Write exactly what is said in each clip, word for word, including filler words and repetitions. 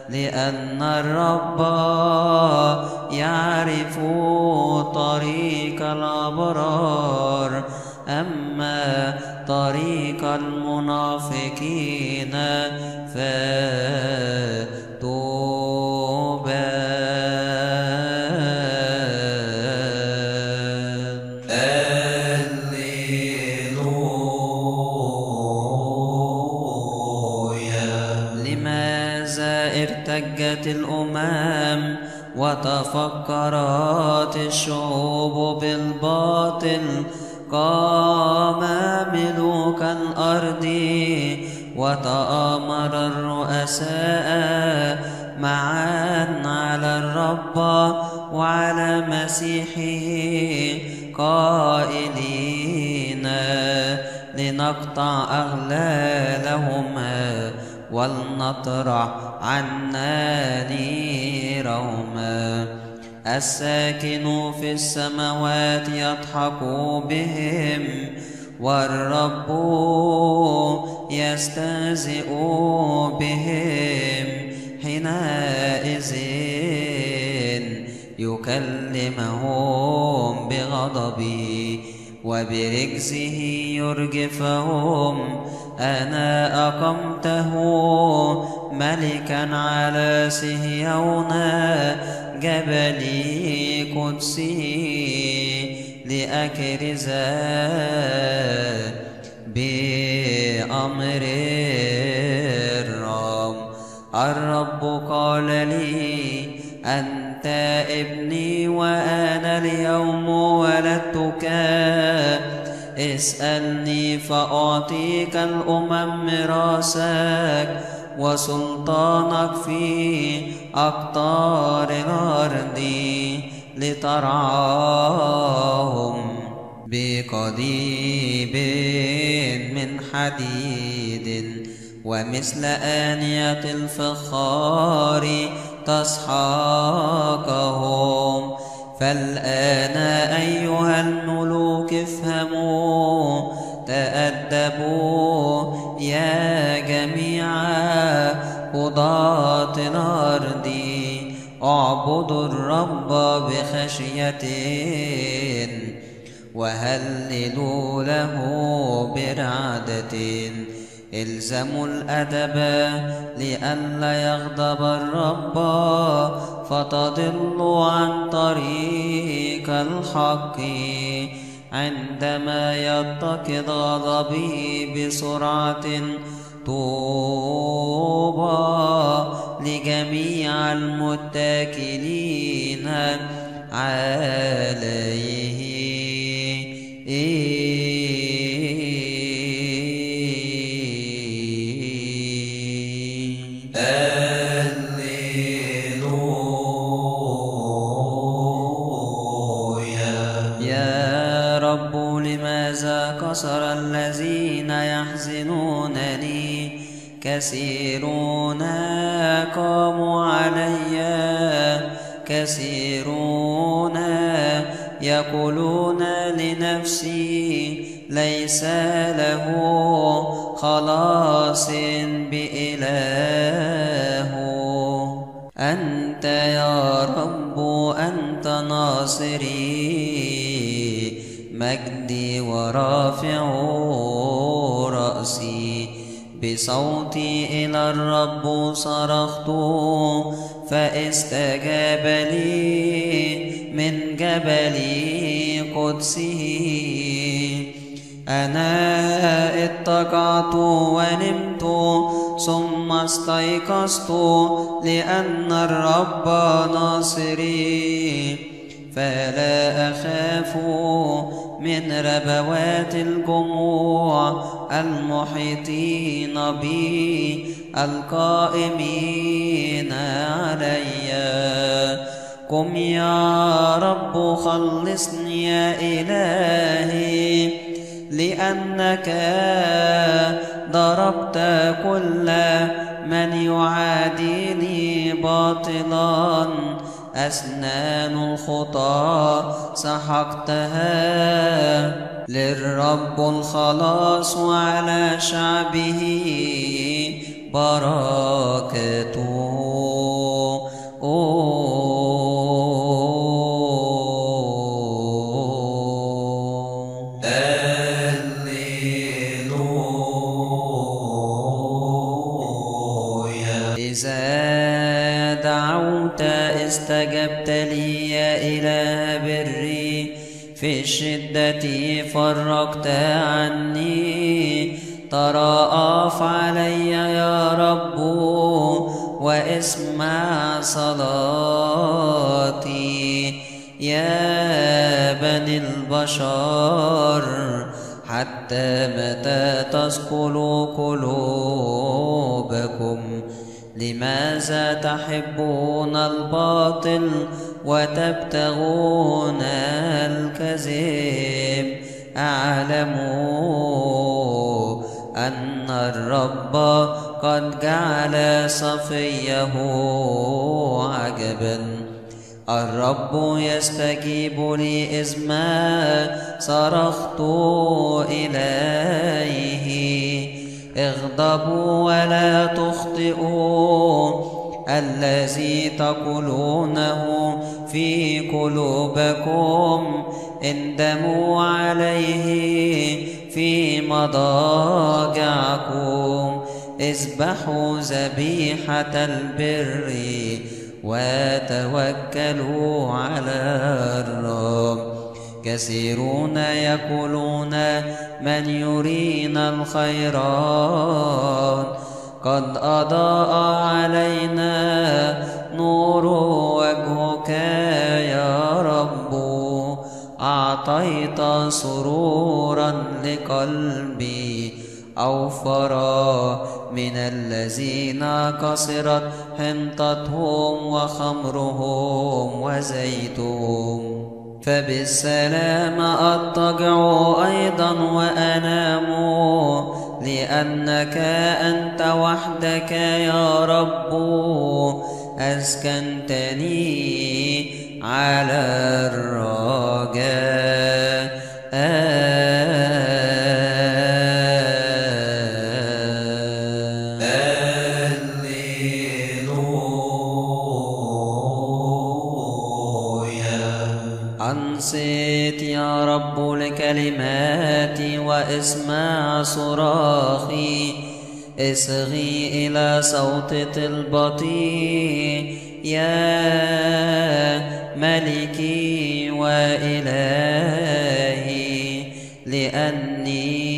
لأن الرب يعرف طريق الأبرار أما طريق المنافقين فتوبى. ارتجت الأمم وتفكرت الشعوب بالباطل، قام ملوك الأرض وتآمر الرؤساء معا على الرب وعلى مسيحه قائلين لنقطع أغلالهما ولنطرح عنا نيرهما. الساكن في السماوات يضحك بهم والرب يستهزئ بهم، حينئذ يكلمهم بغضبه وبرجزه يرجفهم. أنا أقمته ملكا على صهيون جبلي قدسي لأكرز بأمر الرب. الرب قال لي أنت ابني وأنا اليوم ولدتك، اسألني فأعطيك الأمم ميراثك وسلطانك في أقطار الأرض لترعاهم بقضيب من حديد ومثل آنية الفخار تسحقهم. فالآن أيها الملوك افهموا، تأدبوا يا جميع قضاة الأرض، اعبدوا الرب بخشية وهللوا له برعدة. الزموا الأدب لئلا يغضب الرب فتضلوا عن طريق الحق عندما يتقد غضبه بسرعة. طوبى لجميع المتكلين عليه. كسر الذين يحزنونني، كثيرون قاموا علي، كثيرون يقولون لنفسي ليس له خلاص بإله. أنت يا رب أنت ناصري، مجدي ورافع رأسي. بصوتي إلى الرب صرخت فاستجاب لي من جبل قدسه. أنا اتقعت ونمت ثم استيقظت لأن الرب ناصري، فلا أخاف من ربوات الجموع المحيطين بي القائمين علي. قم يا رب خلصني يا إلهي، لأنك ضربت كل من يعاديني باطلا. أسنان الخطى سحقتها، للرب الخلاص وعلى شعبه بركته. إذا دعوت استجبت لي يا إله بري، في الشدة فرجت عني. تراءف علي يا رب واسمع صلاتي يا بني البشر. حتى متى تثقل قلوبكم؟ لماذا تحبون الباطل وتبتغون الكذب؟ اعلموا أن الرب قد جعل صفيه عجبا. الرب يستجيب لي إذ ما صرخت إليه. اغضبوا ولا تخطئوا، الذي تقولونه في قلوبكم اندموا عليه في مضاجعكم. اذبحوا ذبيحة البر وتوكلوا على الرب. كثيرون يقولون من يرينا الخيرات. قد أضاء علينا نور وجهك يا رب. أعطيت سرورا لقلبي أوفرا من الذين كسرت حنطتهم وخمرهم وزيتهم. فبالسلام أضطجع أيضا وأنام، لأنك أنت وحدك يا رب أسكنتني على الرجاء. أنصت يا رب لكلماتي واسمع صراخي. اصغي إلى صوت طلبتي يا ملكي وإلهي، لأني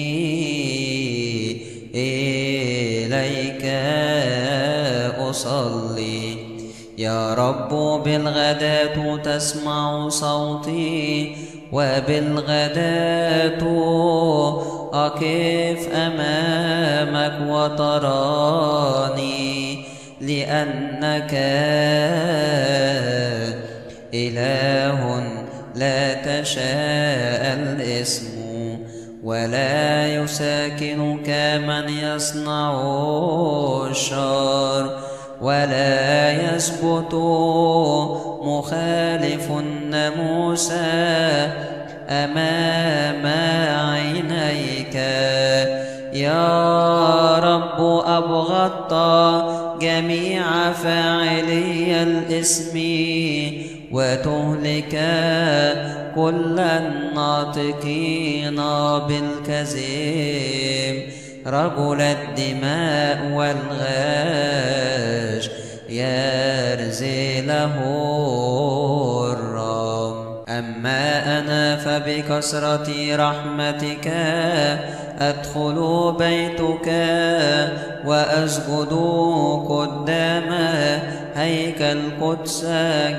إليك أصلي. يا رب بالغداة تسمع صوتي، وبالغداة أقف أمامك وتراني، لأنك إله لا تشاء الاسم، ولا يساكنك من يصنع الشر، ولا يثبت مخالف الناموس أمام عينيك. يا رب أبغضت جميع فاعلي الإثم، وتهلك كل الناطقين بالكذب. رجل الدماء والغاش يرزي له الرب. أما أنا فبكثرة رحمتك أدخل بيتك وأسجد قدام هيكل قدسك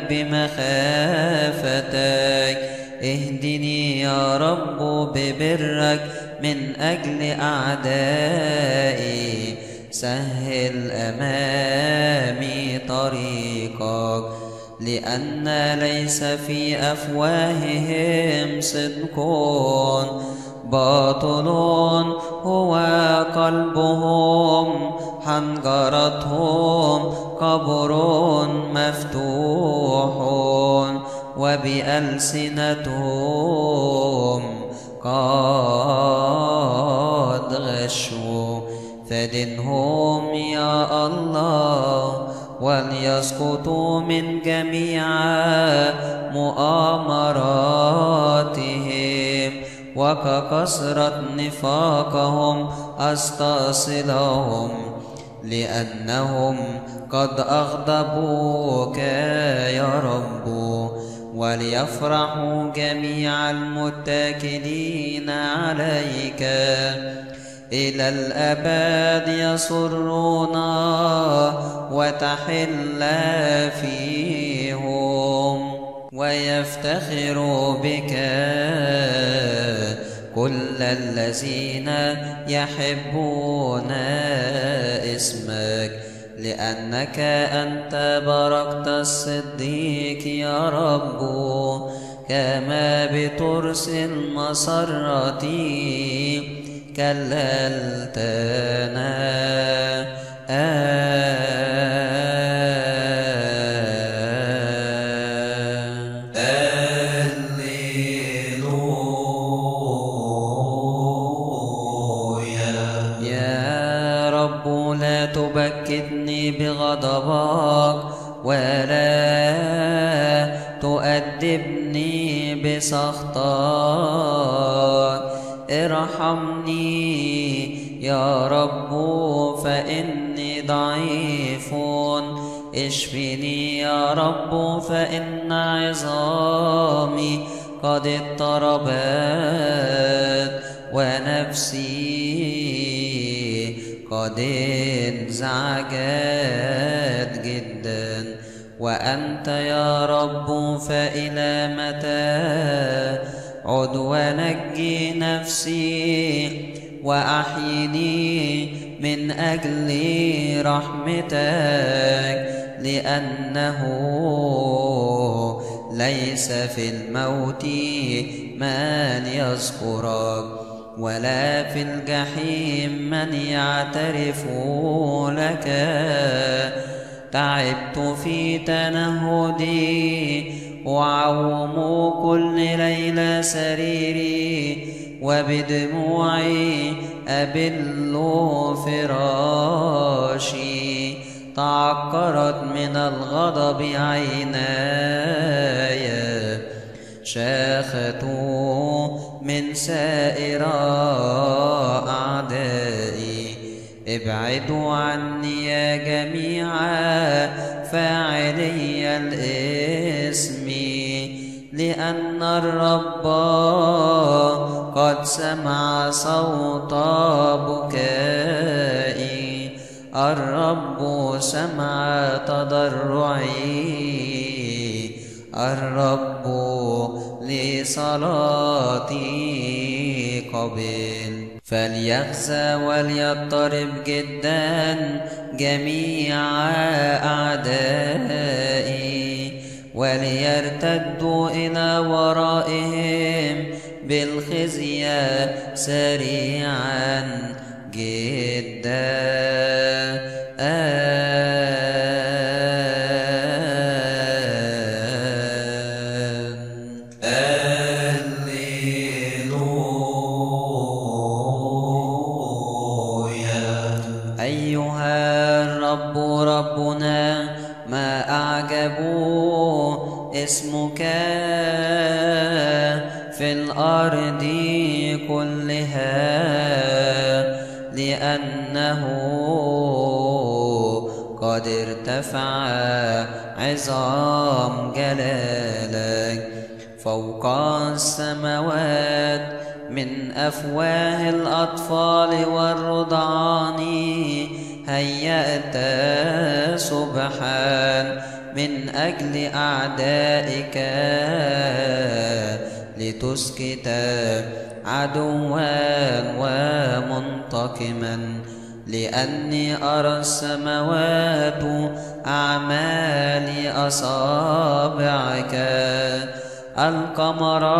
بمخافتك. اهدني يا رب ببرك من أجل أعدائي، سهل أمامي طريقك، لأن ليس في أفواههم صدق. باطل هو قلبهم، حنجرتهم قبر مفتوح، وبألسنتهم قد غشوا. فدنهم يا الله، وليسقطوا من جميع مؤامراتهم، وككثرة نفاقهم أستأصلهم، لأنهم قد أغضبوك يا رب، وليفرحوا جميع المتكلين عليك. إلى الأبد يسرون وتحل فيهم، ويفتخر بك كل الذين يحبون اسمك، لأنك أنت باركت الصديق يا رب، كما بترس المسرة كللتنا. يا رب لا تبكتني بغضبك، ولا تؤدبني بسخطك. ارحمني يا رب فإني ضعيف، اشفني يا رب فإن عظامي قد اضطربت، ونفسي قد انزعجت جدا. وأنت يا رب فإلى متى عد ونجي نفسي، وأحيني من أجل رحمتك، لأنه ليس في الموت من يذكرك، ولا في الجحيم من يعترف لك. تعبت في تنهدي، وعوم كل ليلة سريري، وبدموعي أبل فراشي. تعكرت من الغضب عيناي، شاخت من سائر أعدائي. ابعدوا عني يا جميع فاعلي الإثم، لأن الرب قد سمع صوت بكائي. الرب سمع تضرعي، الرب لصلاتي قبل. فليخزى وليضطرب جدا جميع أعدائي، وليرتدوا إلى ورائهم بالخزي سريعا جدا. أيها الرب ربنا، ما أعجب اسمك في الأرض كلها، لأنه قد ارتفع عظام جلالك فوق السماوات. من أفواه الأطفال والرضعان هيأت سبحان من أجل أعدائك، لتسكت عدوا ومنتقما. لأني أرى السماوات أعمال أصابعك، القمر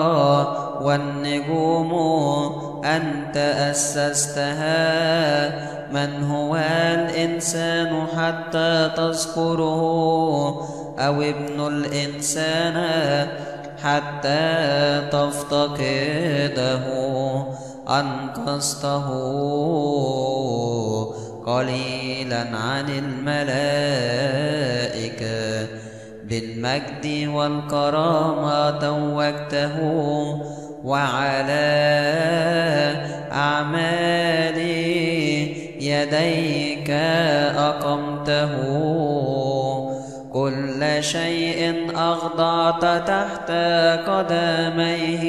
والنجوم أنت أسستها. من هو الإنسان حتى تذكره، أو ابن الإنسان حتى تفتقده؟ أنقذته قليلا عن الملائكة، بالمجد والكرامة توجته، وعلى أعمال يديك أقمته، كل شيء أخضعت تحت قدميه،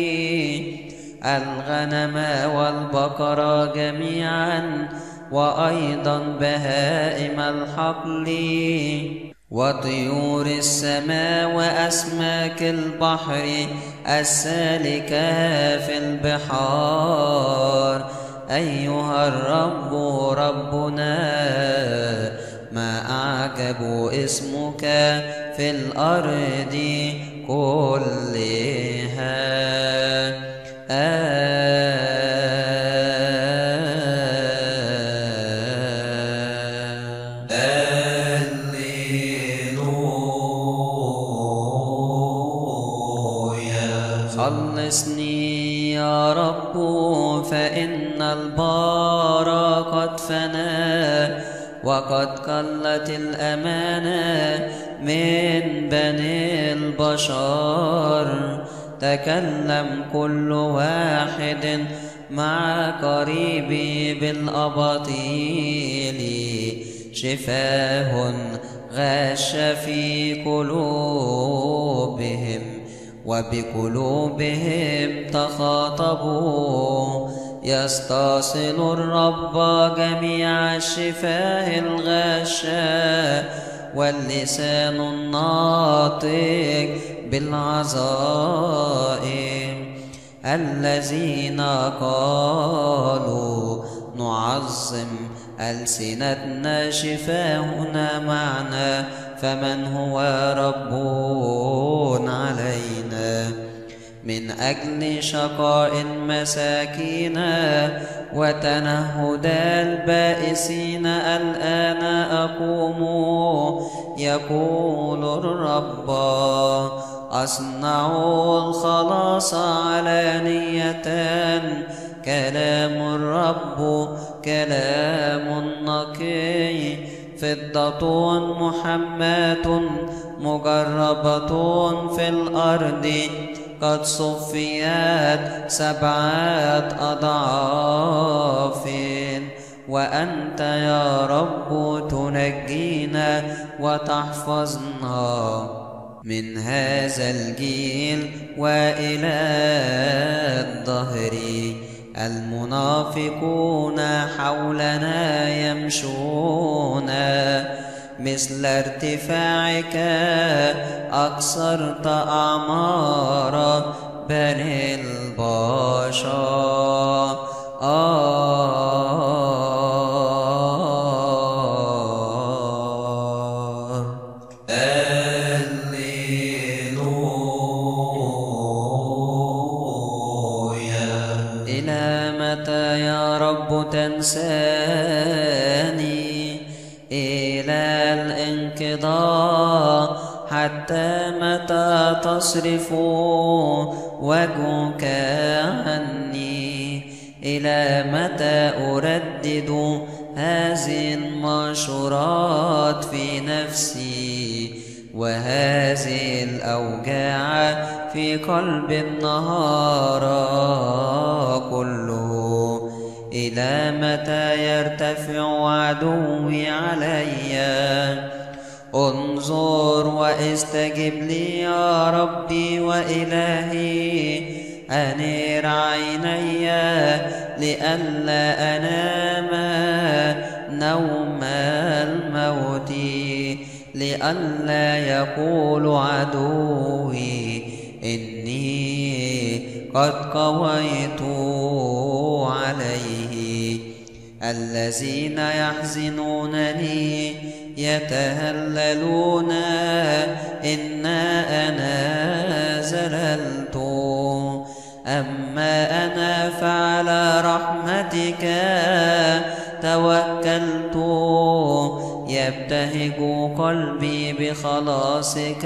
الغنم والبقر جميعا، وأيضا بهائم الحقل، وطيور السماء وأسماك البحر السالكة في البحار. أيها الرب ربنا، ما أعجب اسمك في الأرض كلها. خلصني يا رب، فإن البار قد فنى، وقد قلت الأمانة من بني البشر. تكلم كل واحد مع قريبي بالأباطيل، شفاه غش في قلوبهم، وبقلوبهم تخاطبوا. يستصل الرب جميع الشفاه الغشاء، واللسان الناطق بالعظائم. الذين قالوا نعظم ألسنتنا شفاهنا معنا، فمن هو رب علينا؟ من أجل شقاء المساكين وتنهد البائسين الآن أقوم، يقول الرب. أصنع الخلاص علانية، كلام الرب كلام نقي. فضة محماة مجربة في الأرض، قد صفيت سبعة أضعاف. وأنت يا رب تنجينا وتحفظنا من هذا الجيل وإلى الدهر. المنافقون حولنا يمشون، مثل ارتفاعك أقصرت أعمار بني البشر. إلى متى يا رب تنساني؟ إلى الانقضاء حتى متى تصرف وجهك عني؟ إلى متى أردد هذه المنشورات في نفسي، وهذه الأوجاع في قلب النهار كله؟ إلى متى يرتفع عدوي علي؟ انظر واستجب لي يا ربي وإلهي. أنير عيني لئلا أنام نوم الموت، لئلا يقول عدوي إني قد قويت عليه. الذين يحزنونني يتهللون إن أنا زللت، أما أنا فعلى رحمتك توكلت. يبتهج قلبي بخلاصك،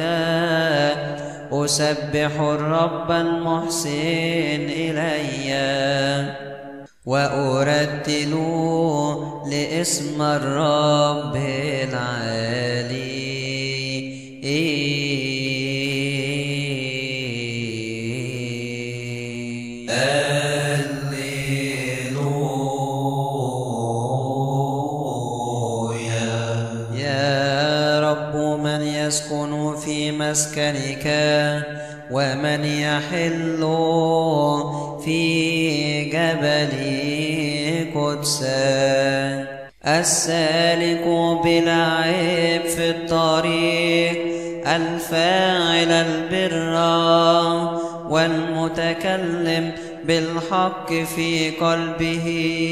أسبح الرب المحسن إلي، وأرتل لاسم الرب العالي. يسكن في مسكنك ومن يحل في جبل قدسك. السالك بلا عيب في الطريق، الفاعل البر والمتكلم بالحق في قلبه،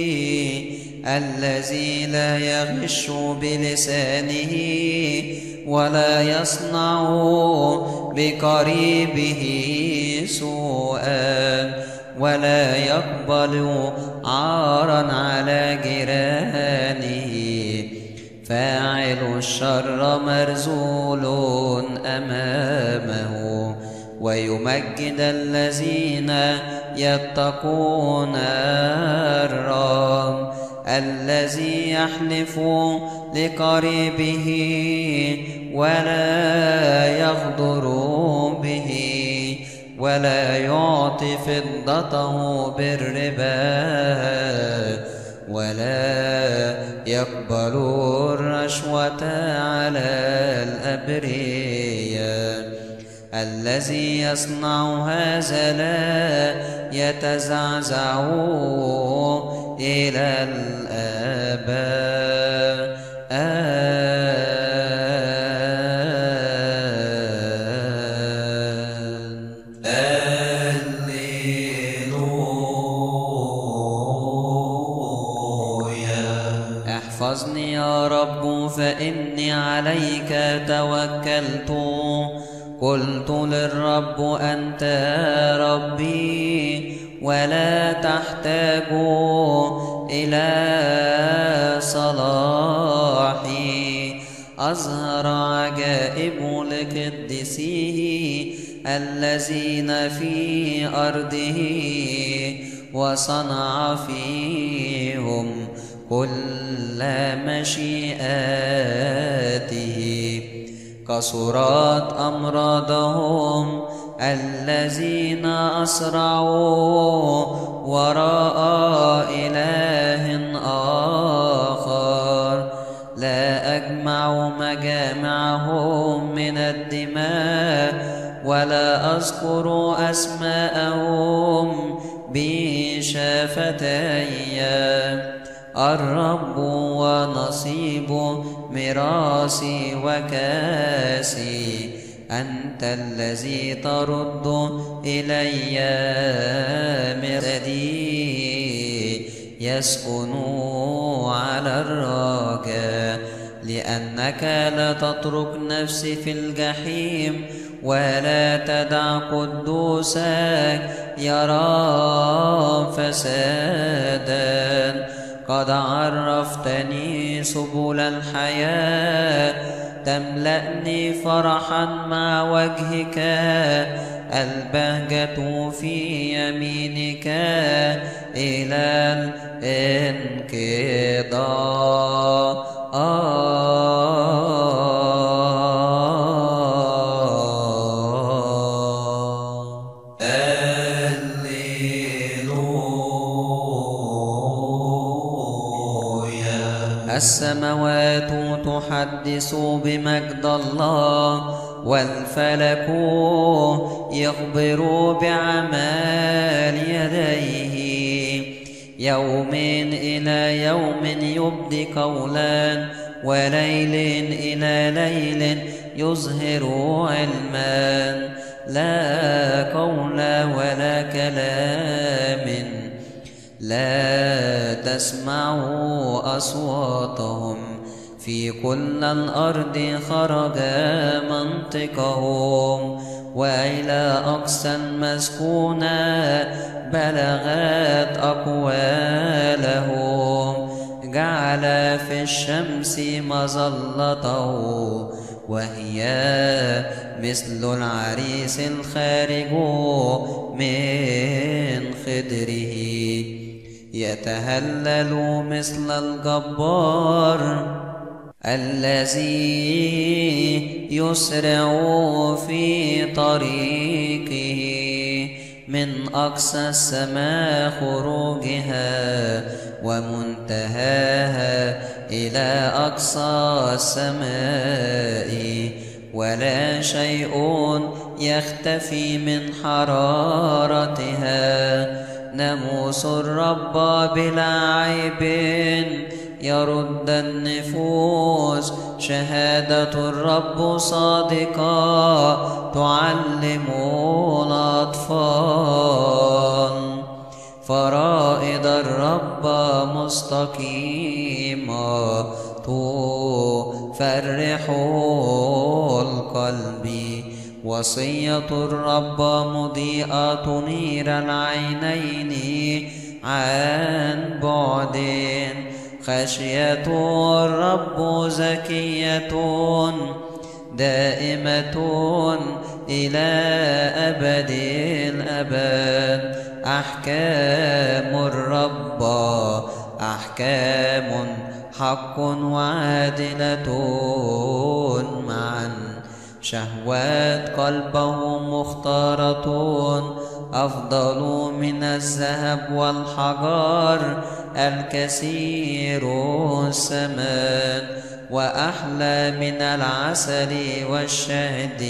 الذي لا يغش بلسانه ولا يصنع بقريبه سوءا ولا يقبل عارا على جيرانه. فاعل الشر مرزول أمامه، ويمجد الذين يتقون الرب. الذي يحلف لقريبه ولا يغدر به ولا يعطي فضته بالربا ولا يقبل الرشوة على الأبرياء. الذي يصنع هذا لا يتزعزع إلى الآباء. احفظني يا رب فإني عليك توكلت. قلت للرب أنت ربي ولا تحتاج إلى صلاحي. أظهر عجائب لقدسيه الذين في أرضه، وصنع فيهم كل مشيئاته. كسرت أمراضهم الذين أسرعوا وراء إله آخر. لا أجمع مجامعهم من الدماء ولا أذكر أسماءهم بشفتي. الرب ونصيب ميراثي وكاسي، أنت الذي ترد إلي مردي. يسكن على الرجاء، لأنك لا تترك نفسي في الجحيم ولا تدع قدوسك يرى فسادا. قد عرفتني سبل الحياة، تملأني فرحا مع وجهك. البهجة في يمينك إلى الانقضاء. السماوات تحدث بمجد الله، والفلك يخبر بعمال يديه. يوم إلى يوم يبدي قولا، وليل إلى ليل يظهر علما. لا قول ولا كلام، لا تسمعوا أصواتهم. في كل الأرض خرج منطقهم، وإلى أقصى المسكونة بلغت أقوالهم. جعل في الشمس مظلته، وهي مثل العريس الخارج من خدره. يتهلل مثل الجبار الذي يسرع في طريقه. من أقصى السماء خروجها، ومنتهاها إلى أقصى السماء. ولا شيء يختفي من حرارتها. ناموس الرب بلا عيب يرد النفوس، شهادة الرب صادقة تعلم الأطفال. فرائض الرب مستقيمة تفرح القلب، وصية الرب مضيئة تنير العينين عن بعد. خشية الرب زكية دائمة إلى أبد الأبد. أحكام الرب أحكام حق وعادلة معا، شهوات قلبه مختارة أفضل من الذهب والحجر الكثير الثمن، وأحلى من العسل والشهد.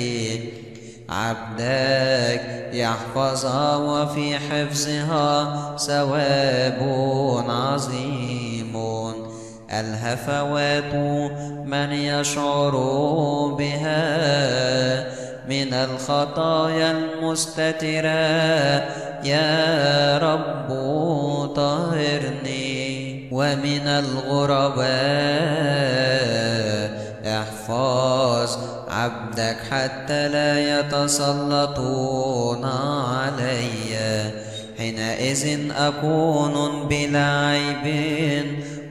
عبدك يحفظها وفي حفظها ثواب عظيم. الهفوات من يشعر بها من الخطايا المستترة، يا رب طهرني. ومن الغرباء احفظ عبدك حتى لا يتسلطون علي. حينئذ أكون بلا عيب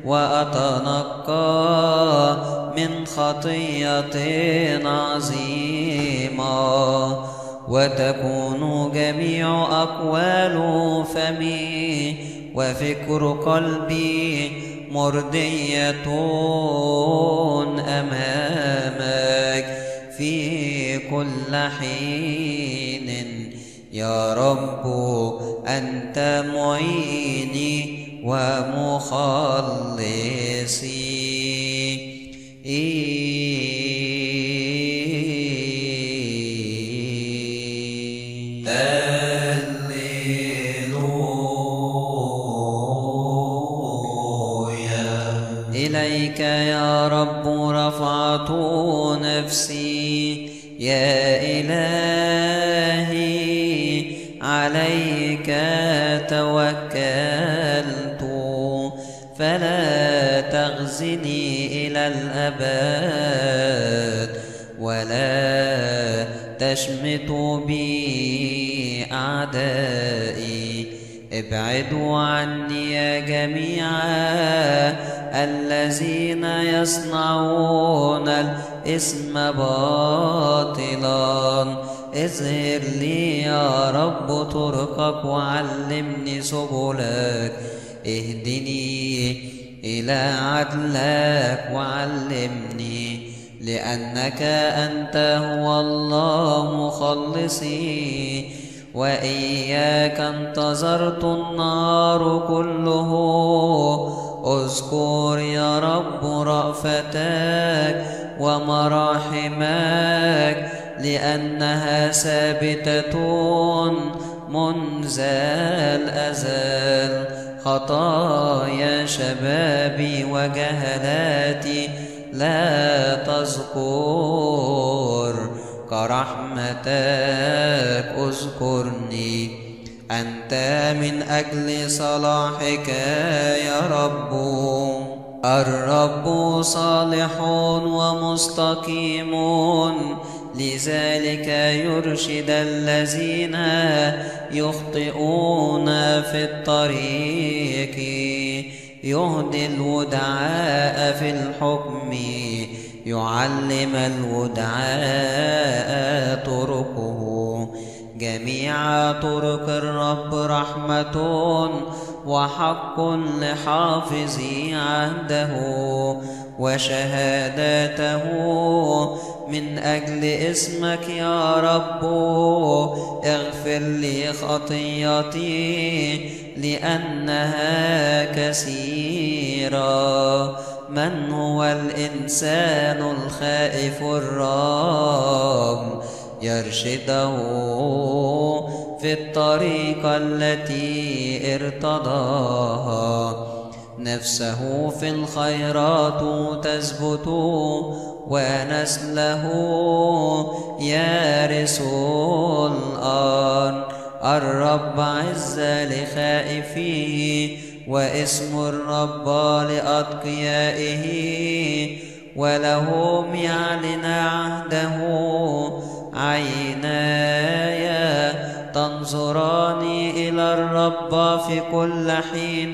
وأتنقى من خطية عظيمة، وتكون جميع أقوال فمي وفكر قلبي مرضية أمامك في كل حين. يا رب أنت معيني ومخلصي. إليك يا رب رفعت نفسي، يا إلهي عليك توكلت. فلا تخزني إلى الأبد، ولا تشمت بي أعدائي. ابعدوا عني يا جميعا الذين يصنعون الإثم باطلا. اظهر لي يا رب طرقك وعلمني سبلك. اهدني إلى عدلك وعلمني، لأنك أنت هو الله مخلصي، وإياك انتظرت النار كله. اذكر يا رب رأفتك ومراحمك، لأنها ثابتة منذ الأزل. خطايا شبابي وجهلاتي لا تذكر، كرحمتك اذكرني. أنت من أجل صلاحك يا رب. الرب صالح ومستقيم، لذلك يرشد الذين يخطئون في الطريق. يهدي الودعاء في الحكم، يعلم الودعاء طرقه. جميع طرق الرب رحمة وحق لحافظي عهده، وشهاداته من أجل اسمك يا رب. اغفر لي خطيتي لأنها كثيرة. من هو الإنسان الخائف الرب يرشده في الطريق التي ارتضاها. نفسه في الخيرات تثبت ونسله يرث الأرض. الرب عز لخائفيه واسم الرب لأتقيائه، ولهم يعلن عهده. عيناي تنظران إلى الرب في كل حين،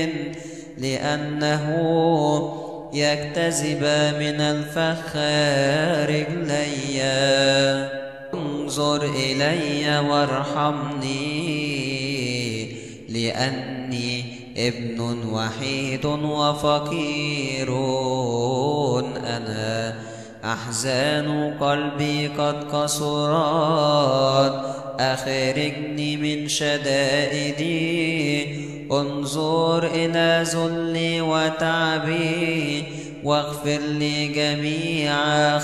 لأنه يجتذب من الفخ رجلي. انظر إلي وارحمني، لأني ابن وحيد وفقير أنا. أحزان قلبي قد كسرت، أخرجني من شدائدي. انظر إلى ذلي وتعبي، واغفر لي جميع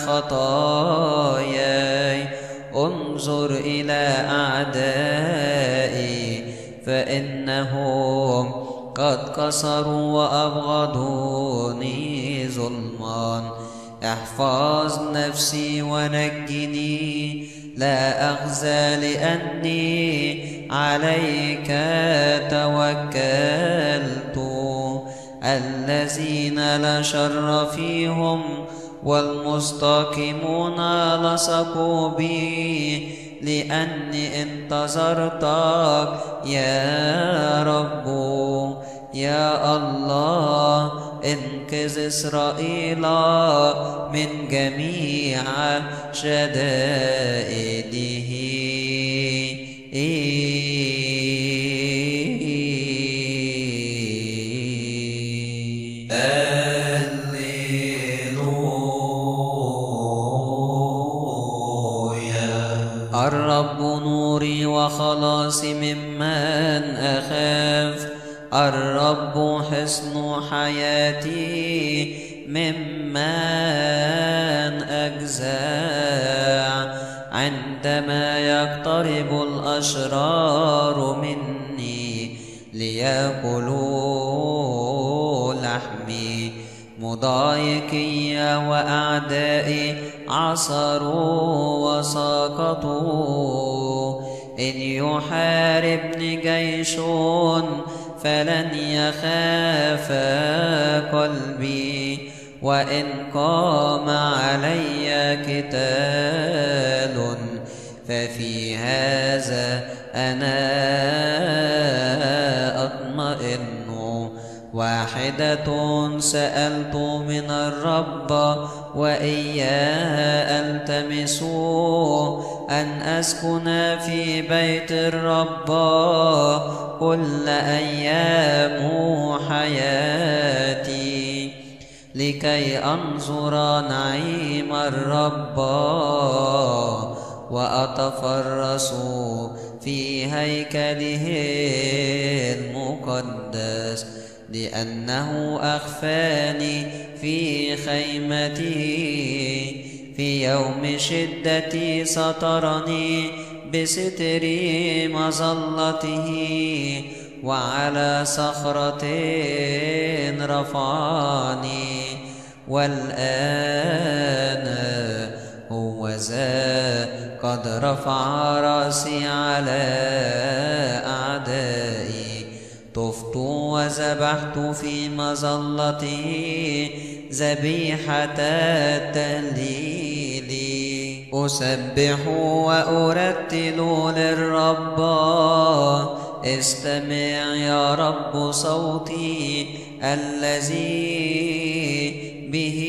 خطاياي. انظر إلى أعدائي، فإنهم قد كسروا وأبغضوني ظلما. احفظ نفسي ونجني، لا أخزى لأني عليك توكلت. الذين لا شر فيهم والمستقيمون لصقوا بي، لأني انتظرتك يا رب. يا الله انقذ إسرائيل من جميع شدائده. الرب نوري وخلاصي ممن أخاف. الرب حصن حياتي ممن أجزع. عندما يقترب الأشرار مني ليأكلوا لحمي، مضايقي وأعدائي عصروا وسقطوا. إن يحاربني جيش فلن يخاف قلبي، وإن قام علي قتال ففي هذا أنا أطمئن. واحدة سألت من الرب وإياه ألتمس، أن أسكن في بيت الرب كل أيام حياتي، لكي أنظر نعيم الرب وأتفرس في هيكله المقدس. لأنه أخفاني في خيمته، في يوم شدتي سترني بستر مظلته. وعلى صخرة رفعني، والآن هو ذا قد رفع رأسي على أعدائي. طفت وذبحت في مظلته ذبيحة التهليل. أسبح وأرتل للرب، استمع يا رب صوتي الذي به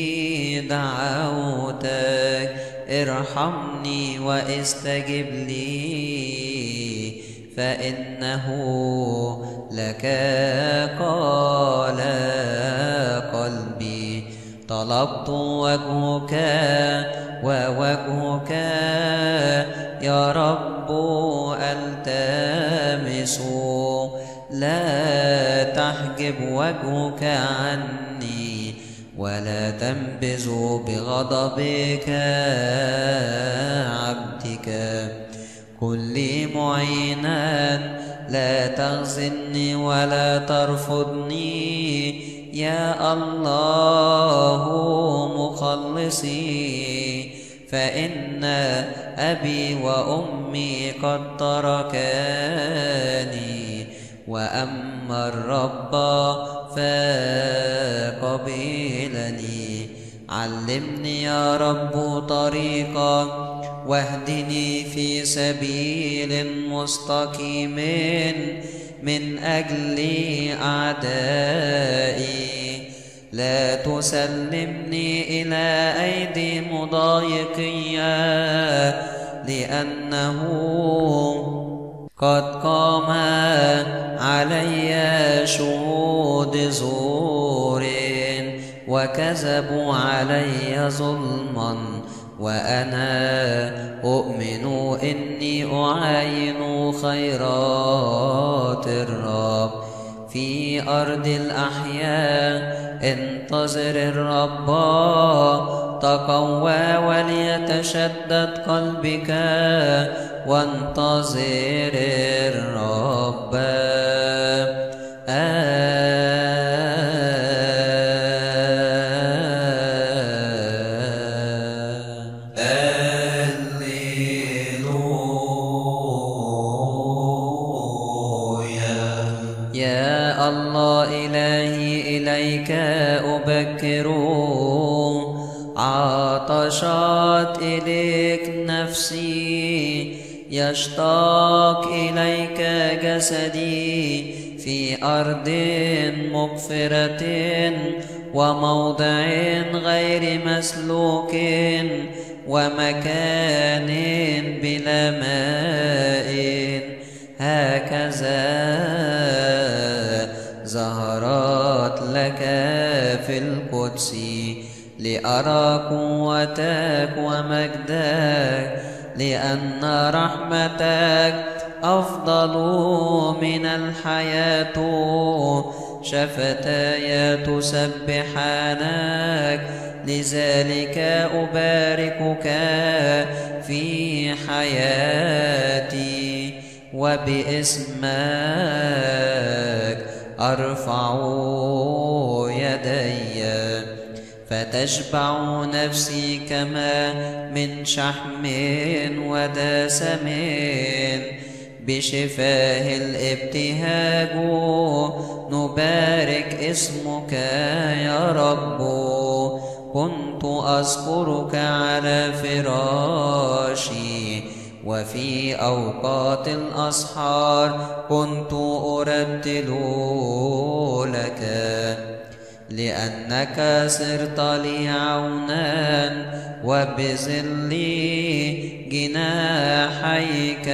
دعوتك. ارحمني واستجب لي، فإنه لك قال قلبي. طلبت وجهك ووجهك يا رب التمس، لا تحجب وجهك عني ولا تنبذ بغضبك عبدك. كن لي معينا لا تخزني ولا ترفضني يا الله مخلصي، فإن أبي وأمي قد تركاني، وأما الرب فقبلني. علمني يا رب طريقا واهدني في سبيل مستقيم من أجل أعدائي. لا تسلمني إلى أيدي مضايقية، لأنه قد قام علي شهود زور وكذبوا علي ظلما، وأنا أؤمن إني أعاين خيرات الرب. في أرض الأحياء انتظر الرب، تقوى وليتشدد قلبك وانتظر الرب. يا الله إلهي إليك أبكر، عطشت إليك نفسي، يشتاق إليك جسدي في أرض مغفرة وموضع غير مسلوك ومكان بلا ماء. هكذا ظهرت لك في القدس، لأرى قوتك ومجدك، لأن رحمتك أفضل من الحياة. شفتاي تسبحانك، لذلك أباركك في حياتي، وباسمك أرفع يدي. فتشبع نفسي كما من شحم ودسم، بشفاه الابتهاج نبارك اسمك يا رب. كنت أذكرك على فراشي، وفي أوقات الأسحار كنت أرتل لك، لأنك صرت لي عونا، وبظل جناحيك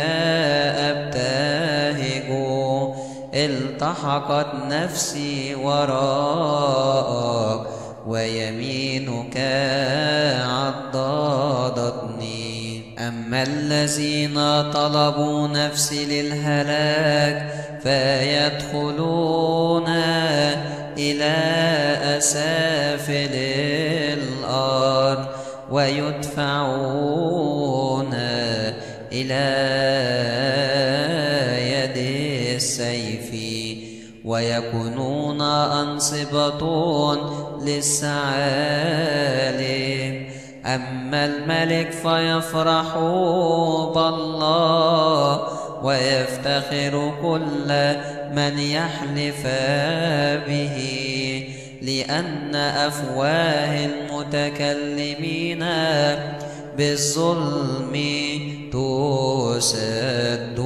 أبتهج. التحقت نفسي وراءك، ويمينك عضدتني. أما الذين طلبوا نفسي للهلاك فيدخلون إلى أسافل الأرض، ويدفعون إلى يد السيف، ويكونون أنصبة للثعالب. أما الملك فيفرح بالله، ويفتخر كل من يحلف به، لأن أفواه المتكلمين بالظلم تسد.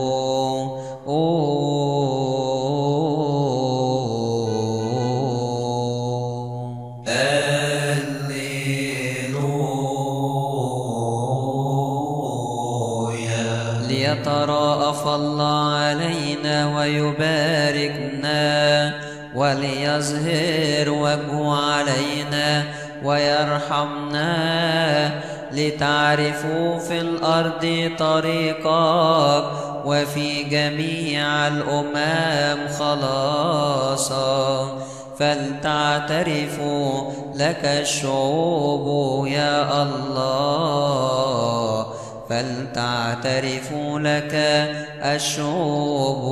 ليتراءف الله علينا ويباركنا، وليظهر وجهه علينا ويرحمنا، لتعرفوا في الأرض طريقك، وفي جميع الأمم خلاصا. فلتعترفوا لك الشعوب يا الله، فلتعترفوا لك الشعوب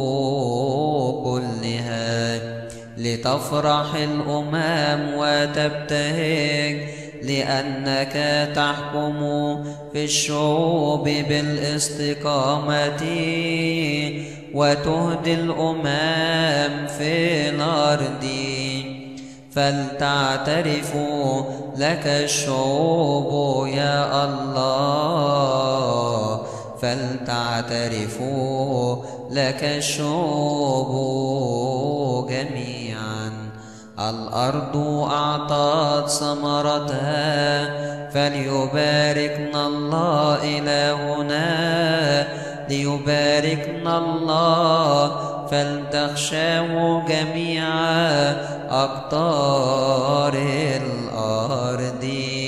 كلها. لتفرح الأمم وتبتهج لأنك تحكم في الشعوب بالاستقامة، وتهدي الأمم في الأرض. فلتعترفوا لك الشعوب يا الله، فلتعترفوا لك الشعوب جميعا. الأرض أعطت ثمرتها، فليباركنا الله إلهنا، ليباركنا الله. فلتخشوا جميع أقطار الأرض.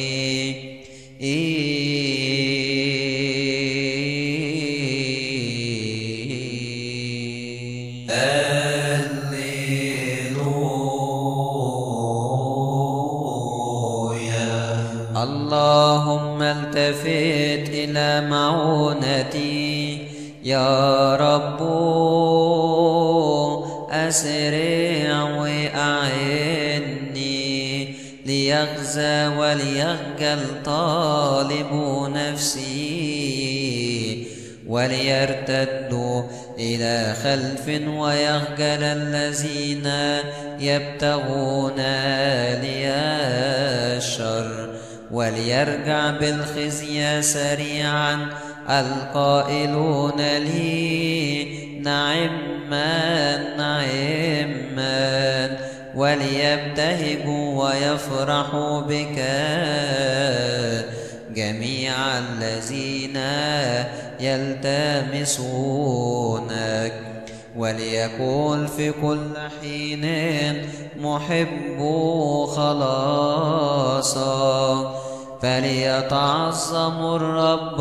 اللهم التفت إلى معونتي يا رب، أسرع وأعني، ليغزى وليخجل طالب نفسي، وليرتدوا إلى خلف ويخجل الذين يبتغون لي الشر، وليرجع بالخزي سريعا القائلون لي نعما نعما، وليبتهجوا ويفرحوا بك جميع الذين يلتمسونك. وليقول في كل حين محب خلاصا، فليتعظم الرب.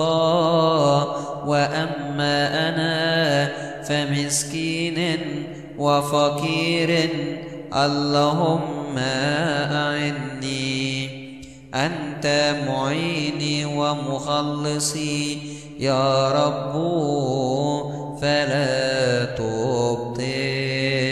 وأما أنا فمسكين وفقير، اللهم أعني. أنت معيني ومخلصي يا رب، فلا تبطئ.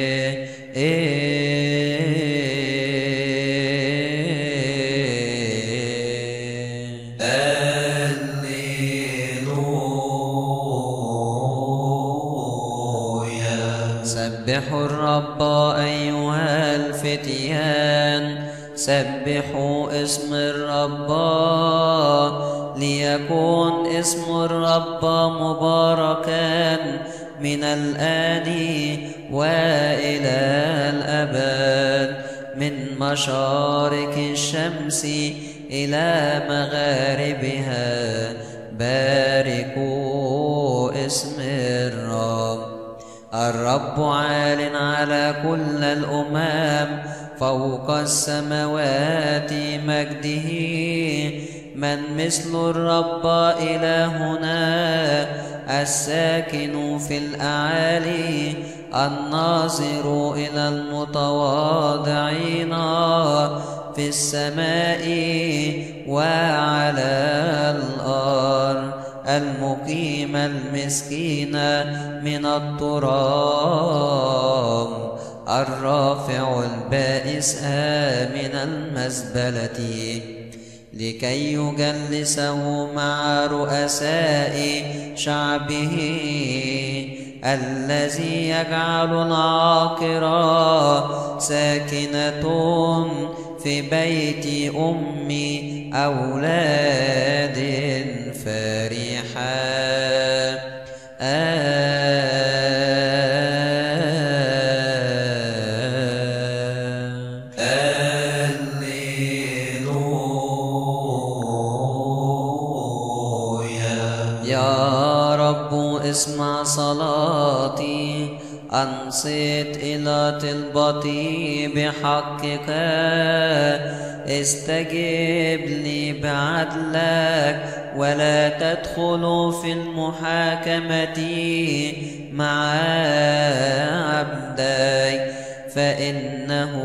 سبحوا الرب أيها الفتيان، سبحوا اسم الرب، ليكون اسم الرب مباركا من الآن وإلى الأبد، من مشارق الشمس إلى مغاربها. باركوا اسم الرب. الرب عال على كل الأمم، فوق السماوات مجده. من مثل الرب إلهنا، الساكن في الأعالي، الناظر إلى المتواضعين في السماء وعلى الأرض، المقيم المسكين من التراب، الرافع البائس من المزبلة، لكي يجلسه مع رؤساء شعبه، الذي يجعل العاقرة ساكنة في بيت أم أولاد فرحا. يا رب اسمع صلاتي، أنصت إلى طلبتي بحقك، استجب لي بعدلك، ولا تدخلوا في المحاكمة مع عبدك، فإنه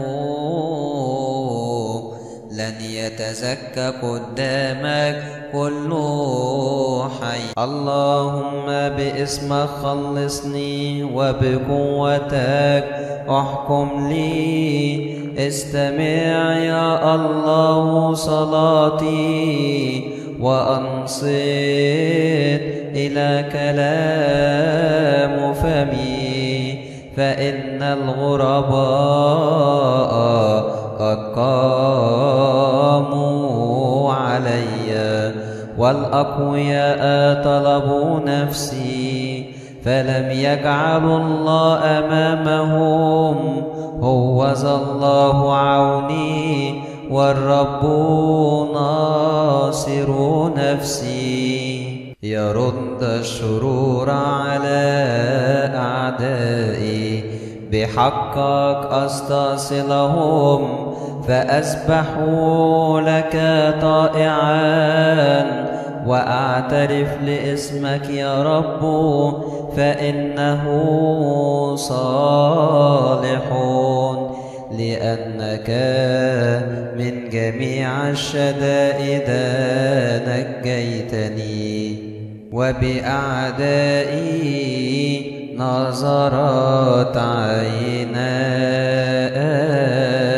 لن يتزكى قدامك كل حي. اللهم باسمك خلصني وبقوتك احكم لي. استمع يا الله صلاتي وأنصت إلى كلام فمي، فإن الغرباء قد قاموا علي والأقوياء طلبوا نفسي، فلم يجعلوا الله أمامهم. هوذا الله عوني والرب ناصر نفسي. يرد الشرور على أعدائي، بحقك أستصلهم، فأسبحوا لك طائعا وأعترف لاسمك يا رب، فإنه صالح، لأنك من جميع الشدائد نجيتني، وبأعدائي نظرت عيناي.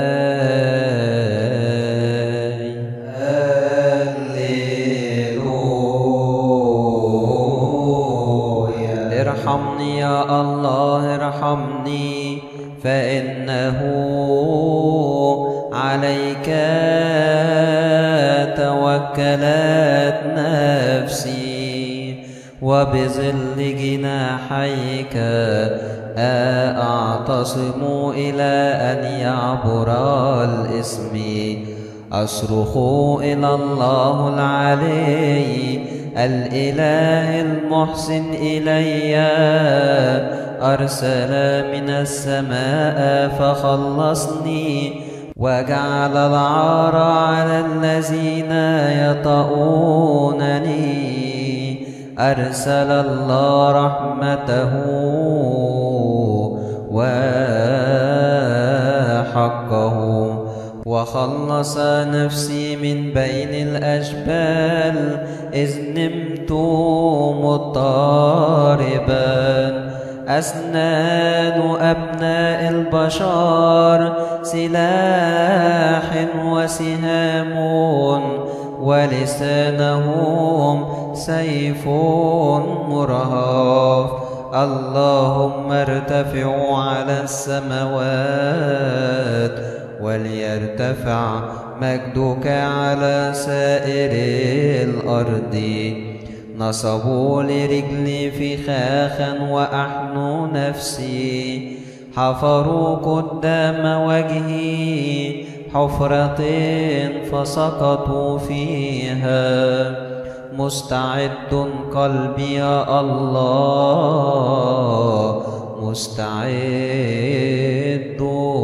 هللويا. ارحمني يا الله ارحمني، فإنه عليك توكلت نفسي، وبظل جناحيك أعتصم إلى أن يعبر الإثم. أصرخ إلى الله العلي الإله المحسن إلي، أرسل من السماء فخلصني، وجعل العار على الذين يطؤونني. أرسل الله رحمته وحقه، وخلص نفسي من بين الأجبال، إذ نمت مضطربا. أسنان أبناء البشر سلاح وسهام، ولسانهم سيف مرهف. اللهم ارتفعوا على السماوات، وليرتفع مجدك على سائر الأرض. نصبوا لرجلي فخاخا وأحنوا نفسي، حفروا قدام وجهي حفرة فسقطوا فيها. مستعد قلبي يا الله، مستعد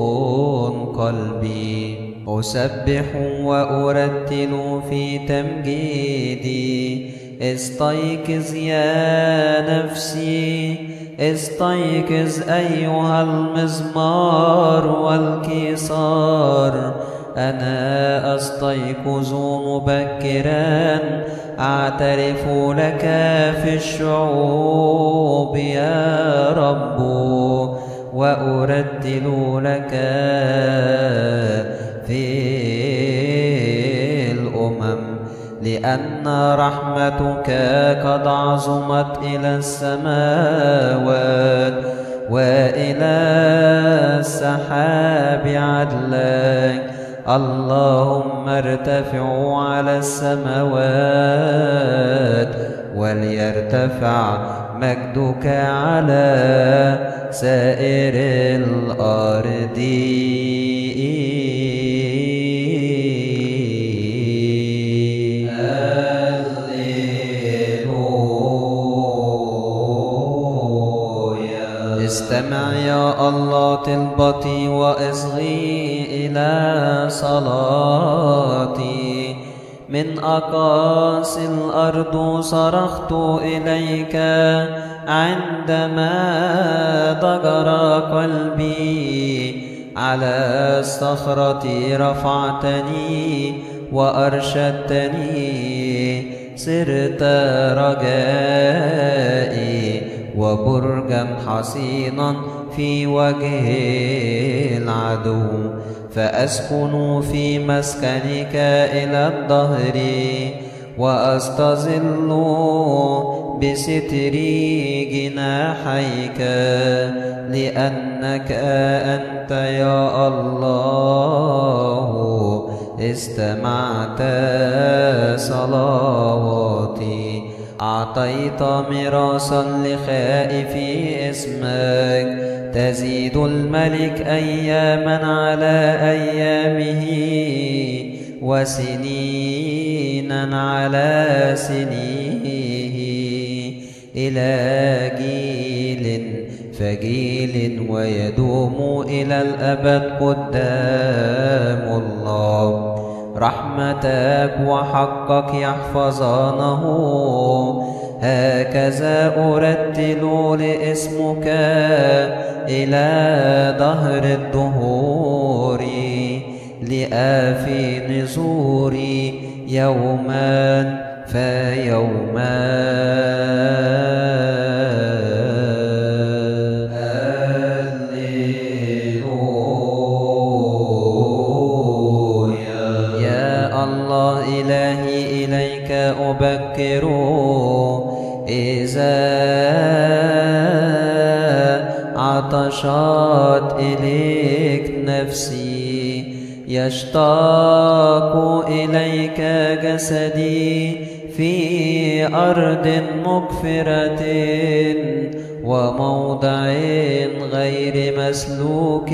قلبي. أسبح وأرتل في تمجيدي. استيقظ يا نفسي، استيقظ أيها المزمار والكسار. أنا أستيقظ مبكرا، أعترف لك في الشعوب يا رب، وأرتل لك في الأمم، لأن رحمتك قد عظمت إلى السماوات، وإلى السحاب عدلك. اللهم ارتفعوا على السماوات، وليرتفع مجدك على سائر الأرض. استمع يا الله طلبتي واصغي إلى صلاتي. من أقاصي الأرض صرخت إليك عندما ضجر قلبي. على الصخرة رفعتني وأرشدتني، صرت رجائي وبرجا حصينا في وجه العدو. فأسكن في مسكنك إلى الدهر، وأستظل بستر جناحيك، لأنك أنت يا الله استمعت صلواتي. أعطيت ميراثا لخائفي اسمك، تزيد الملك أياما على أيامه، وسنينا على سنيه، إلى جيل فجيل ويدوم إلى الأبد قدام الله. رحمتك وحقك يحفظانه، هكذا أرتل لاسمك إلى دهر الدهور. لآفي نزوري يوما فيوما. أبكر إذا عطشت إليك نفسي، يشتاق إليك جسدي في أرض مقفرة وموضع غير مسلوك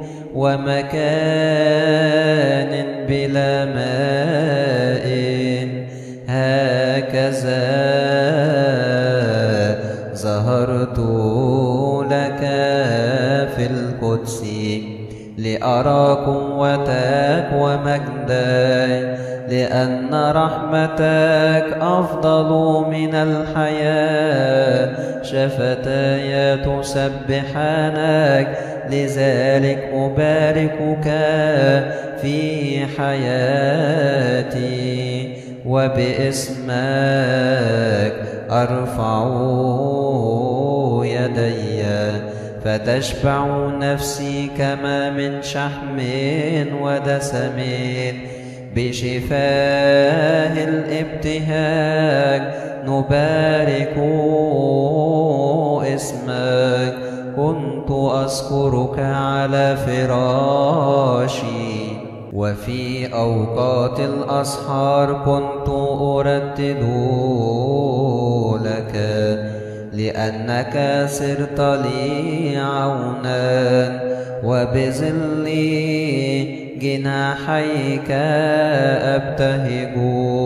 ومكان بلا ماء. هكذا ظهرت لك في القدس، لأرى قوتك ومجدك، لأن رحمتك أفضل من الحياة. شفتاي تسبحانك، لذلك أباركك في حياتي، وباسمك أرفع يدي. فتشبع نفسي كما من شحم ودسم، بشفاه الابتهاج نبارك اسمك. كنت أذكرك على فراشي، وفي أوقات الأسحار كنت أردد لك، لأنك صرت لي عونا، وبظل جناحيك أبتهج.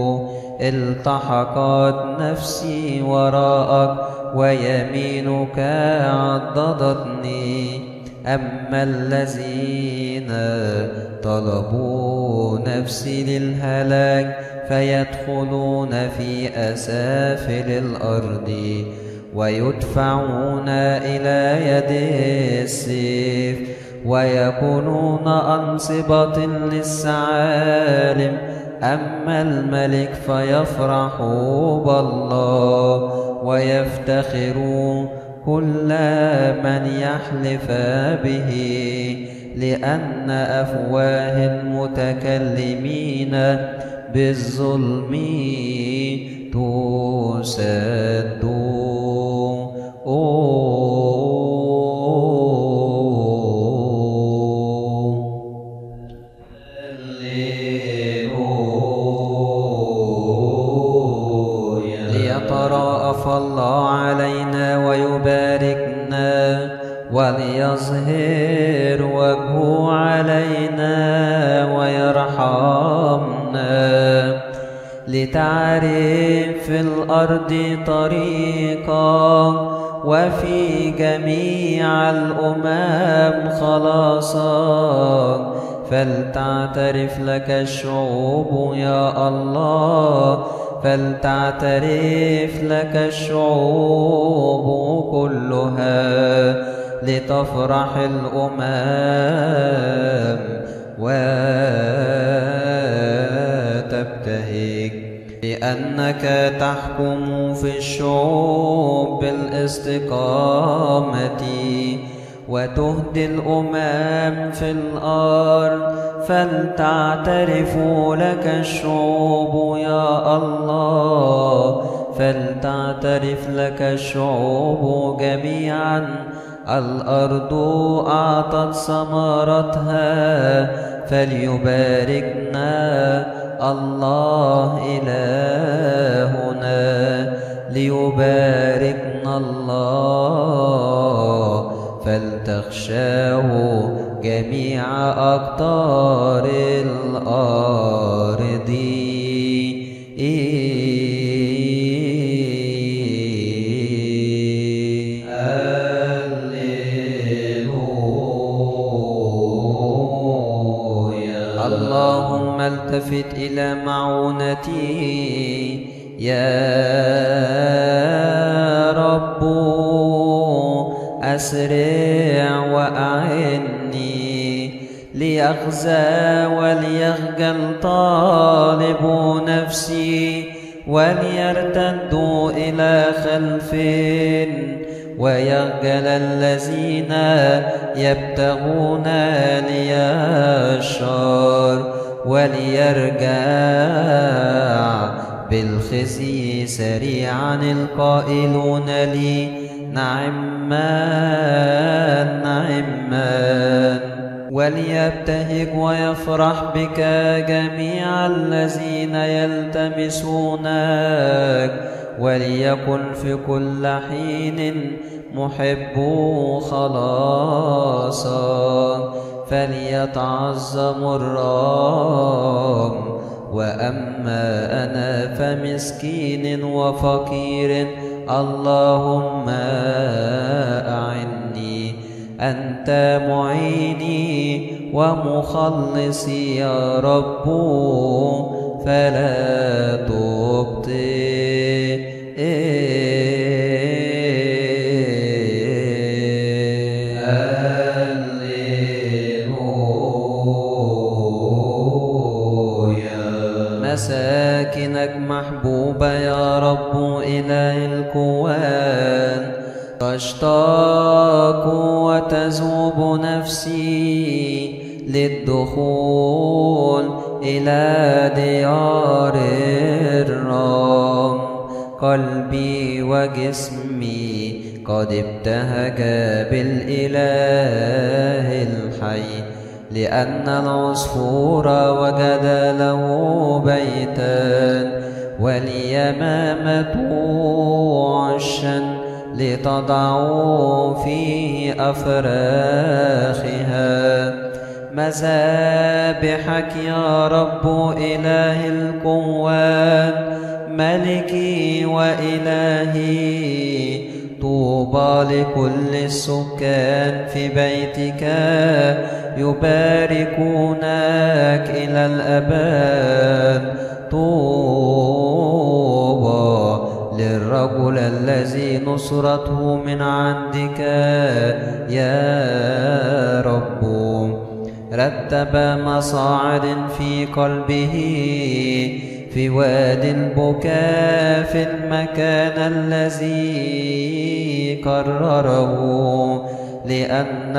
التحقت نفسي وراءك، ويمينك عضدتني. أما الذين طلبوا نفسي للهلاك فيدخلون في أسافل الأرض، ويدفعون إلى يد السيف، ويكونون أنصبة للثعالب. أما الملك فيفرح بالله، ويفتخر كل من يحلف به، لأن أفواه المتكلمين بالظلم تسد. ليتراءف الله علينا ويباركنا، وليظهر وجهه علينا ويرحمنا. لتعرف في الأرض طريقا، وفي جميع الأمم خلاصا. فلتعترف لك الشعوب يا الله، فلتعترف لك الشعوب كلها، لتفرح الأمم وتبتهج، لأنك تحكم في الشعوب بالاستقامة وتهدي الأمم في الأرض. فلتعترف لك الشعوب يا الله، فلتعترف لك الشعوب جميعا. الأرض أعطت ثمرتها، فليباركنا الله إلهنا، ليباركنا الله، فلتخشاه جميع أقطار الأرض. اللهم التفت إلى معونتي يا رب، أسرع وأعني، ليخزى وليخجل طالب نفسي، وليرتدوا إلى خلف، ويخجل الذين يبتغون لي الشر، وليرجع بالخزي سريعا القائلون لي نعمان نعمان. وليبتهج ويفرح بك جميع الذين يلتمسونك، وليكن في كل حين محب خلاصا، فليتعظم الرب. وأما أنا فمسكين وفقير، اللهم أعني، أنت معيني ومخلصي يا رب، فلا تبطئ مساكنك محبوبة يا رب إله الكوان، تشتاق وتذوب نفسي للدخول إلى ديار الرب. قلبي وجسمي قد ابتهج بالإله الحي، لأن العصفور وجد له بيتا، واليمامة عشا لتضع فيه أفراخها. مذابحك يا رب إله الكوان، ملكي وإلهي، طوبى لكل السكان في بيتك، يباركونك إلى الأبد. طوبى للرجل الذي نصرته من عندك يا رب، رتب مصاعد في قلبه، في وادي البكاء في المكان الذي قرره، لأن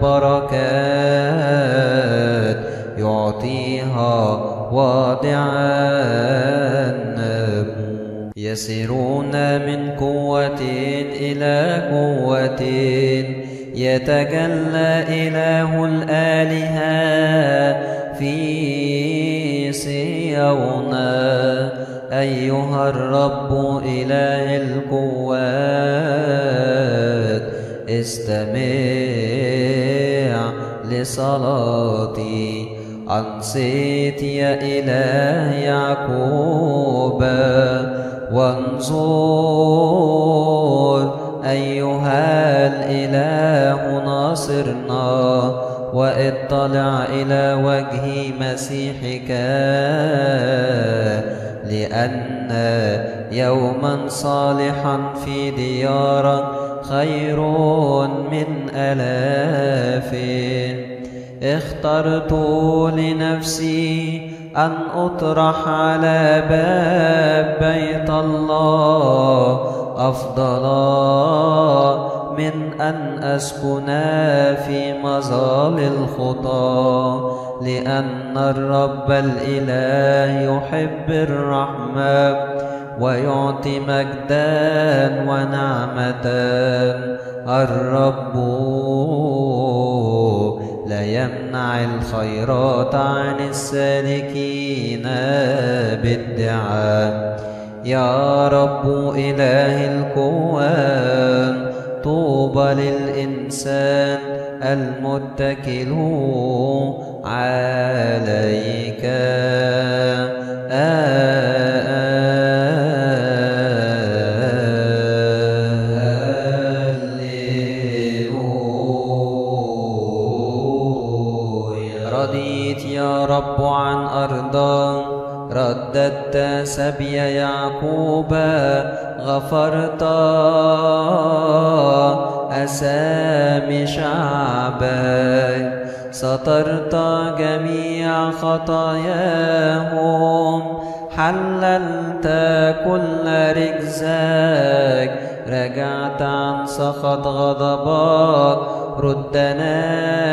البركات يعطيها واضعا. يسيرون من قوة إلى قوة، يتجلى إله الآلهة في صهيون. أيها الرب إله القوات، استمع لصلاتي، أنصت يا إله يعقوب، وانظر أيها الإله ناصرنا، واطلع إلى وجه مسيحك، لأن يوما صالحا في ديارك خير من آلاف. اخترت لنفسي أن أطرح على باب بيت الله أفضل من أن أسكن في مظال الخطى، لأن الرب الإله يحب الرحمة ويعطي مجدا ونعمة. الرب لا يمنع الخيرات عن السالكين بادعاء. يا رب إله الكون، طوبى للإنسان المتكل عليك. رضيت يا رب عن أرضك، رددت سبي يعقوب، غفرت أسامي شعبك، سترت جميع خطاياهم، حللت كل رجزك، رجعت عن سخط غضبك. ردنا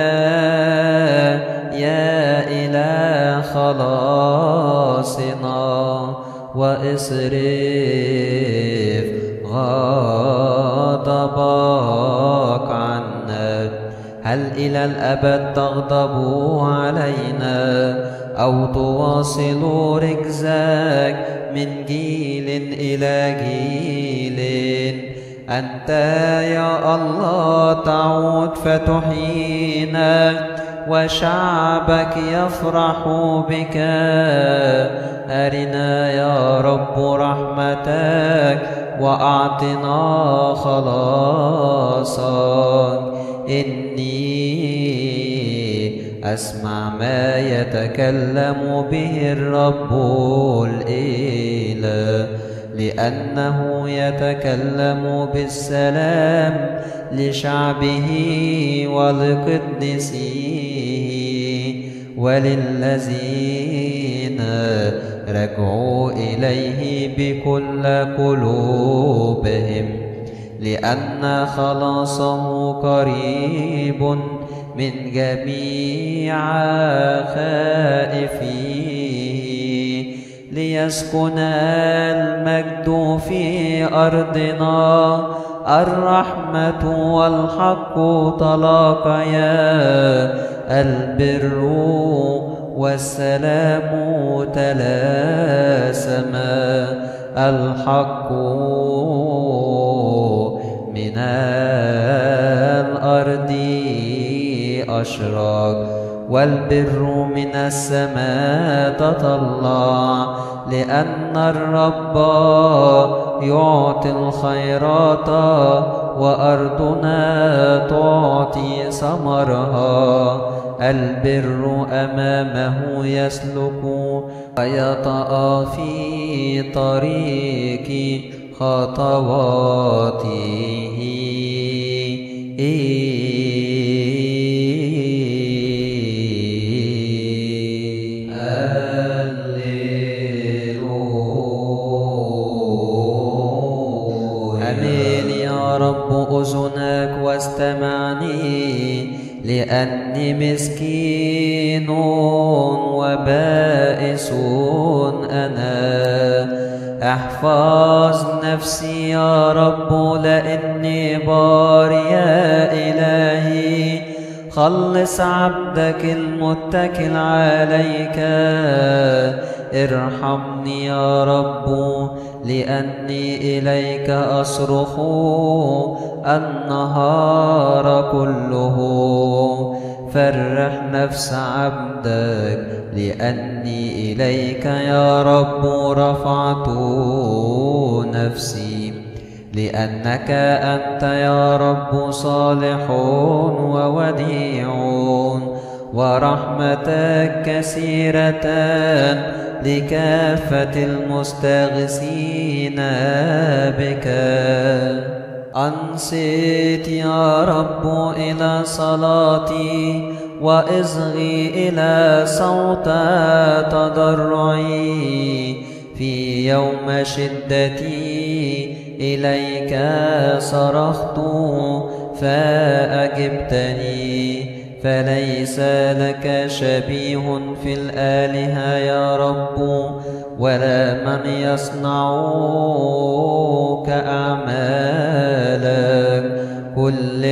يا إله خلاصنا، واصرف غضبك عنا. هل إلى الأبد تغضب علينا، أو تواصل رجزك من جيل إلى جيل؟ أنت يا الله تعود فتحيينا، وشعبك يفرح بك. أرنا يا رب رحمتك، وأعطنا خلاصك. إني أسمع ما يتكلم به الرب الإله، لأنه يتكلم بالسلام لشعبه ولقدسيه، وللذين رجعوا إليه بكل قلوبهم، لأن خلاصه قريب من جميع خائفيه. ليسكن المجد في أرضنا، الرحمة والحق تلاقيا، البر والسلام تلاسما. الحق من الأرض أشرق، والبر من السماء تطلع، لأن الرب يعطي الخيرات، وأرضنا تعطي ثمرها. البر أمامه يسلك، ويطأ في طريق خطواته. أذنك واستمعني، لأني مسكين وبائس أنا. احفظ نفسي يا رب، لأني بار يا إلهي. خلص عبدك المتكل عليك، ارحمني يا رب، لأني إليك أصرخ النهار كله. فرح نفس عبدك، لأني إليك يا رب رفعت نفسي. لأنك أنت يا رب صالح ووديع، ورحمتك كثيرة لكافة المستغيثين بك. أنصت يا رب إلى صلاتي وإصغي إلى صوت تضرعي. في يوم شدتي إليك صرخت فأجبتني، فليس لك شبيه في الآلهة يا رب، ولا من يصنع كأعمالك. كل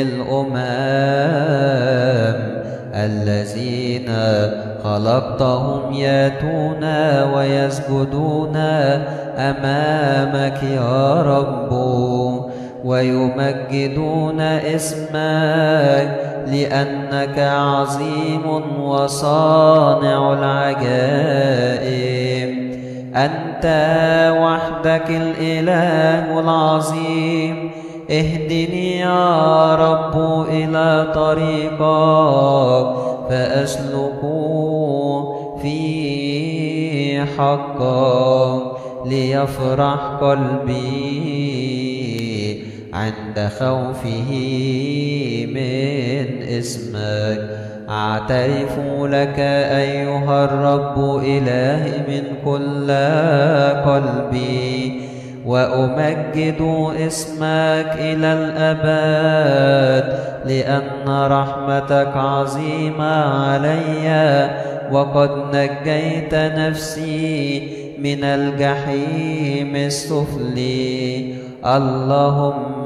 الأمم الذين خلقتهم ياتون ويسجدون أمامك يا رب، ويمجدون اسمك لأنك عظيم وصانع العجائب. أنت وحدك الإله العظيم. اهدني يا رب إلى طريقك فأسلك في حقك، ليفرح قلبي عند خوفه من اسمك. أعترف لك أيها الرب إلهي من كل قلبي، وأمجد اسمك إلى الأبد، لأن رحمتك عظيمة علي، وقد نجيت نفسي من الجحيم السفلي. اللهم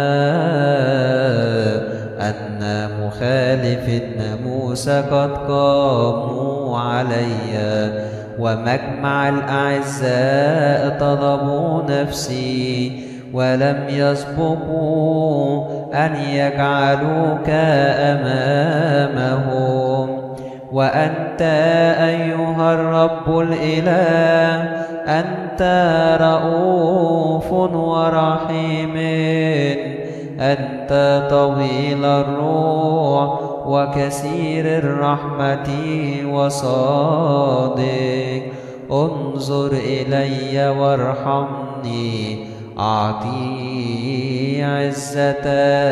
أن مخالف الناموس قد قاموا علي، ومجمع الأعزاء طلبوا نفسي، ولم يسبقوا أن يجعلوك أمامهم. وأنت أيها الرب الإله، أنت رؤوف ورحيم، أنت طويل الروح وكثير الرحمة وصادق. انظر إلي وارحمني، أعطي عزة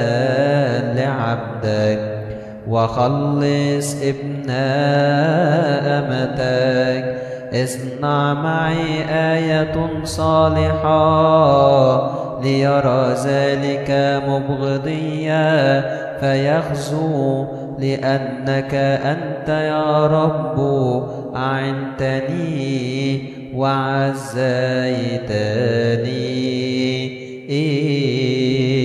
لعبدك، وخلص ابن أمتك. اصنع معي آية صالحة، ليرى ذلك مبغضيا فيخزو، لأنك أنت يا رب أعنتني وعزيتني.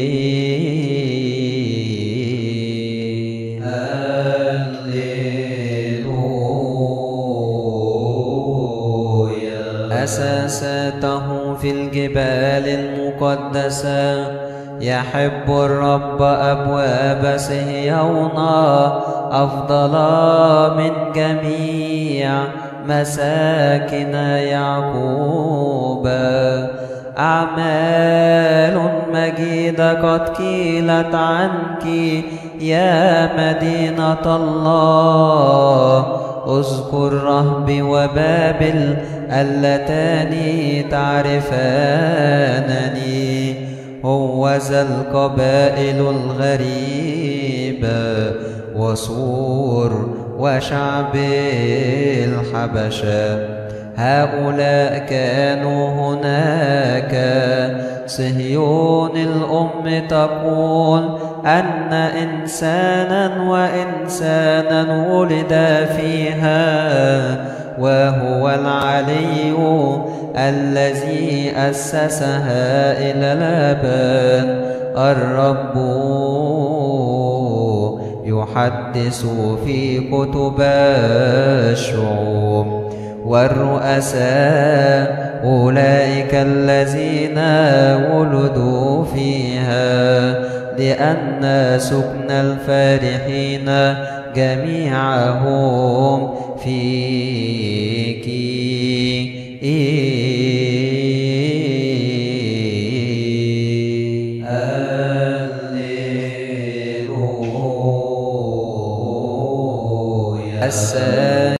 أساسته في الجبال المقدسة. يحب الرب أبواب صهيون أفضل من جميع مساكن يعقوب. أعمال مجيدة قد قيلت عنك يا مدينة الله. اذكر رهب وبابل اللتان تعرفانني. هو ذا القبائل الغريبة وصور وشعب الحبشة، هؤلاء كانوا هناك. صهيون الأم تقول أن إنسانا وإنسانا ولد فيها، وهو العلي الذي أسسها إلى الأبد. الرب يحدث في كتب الشعوب، والرؤساء أولئك الذين ولدوا فيها، لأن سكن الفارحين جميعهم فيك.